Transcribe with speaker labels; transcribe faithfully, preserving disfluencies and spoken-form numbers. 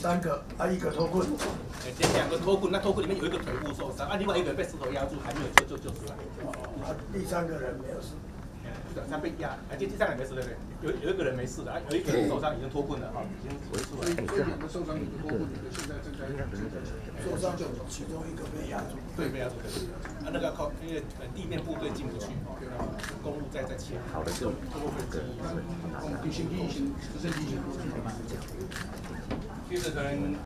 Speaker 1: 三个，啊一个脱困。
Speaker 2: 这两个脱困，那脱困里面有一个腿部受伤，啊，另外一个人被石头压住，还没有救救救出来。
Speaker 1: 啊，第三个人没有事。
Speaker 2: 他被压，啊，第第三个人没事对不对？有有一个人没事的，啊，有一个人受伤已经脱困了哈，已经回出来。
Speaker 3: 所以两个受伤，一个脱困，一个现在正在
Speaker 1: 受伤就其中一个被压住。
Speaker 2: 对，被压住可以。啊，那个靠，因为呃地面部队进不去，啊，公路在在前。好的，就通过飞机。
Speaker 3: 我们地形地形直升机行过去。
Speaker 2: 其实可能。